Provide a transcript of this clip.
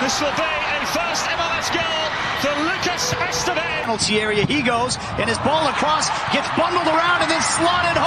This will be a first MLS goal for Lucas Esteves. Penalty area he goes, and his ball across gets bundled around and then slotted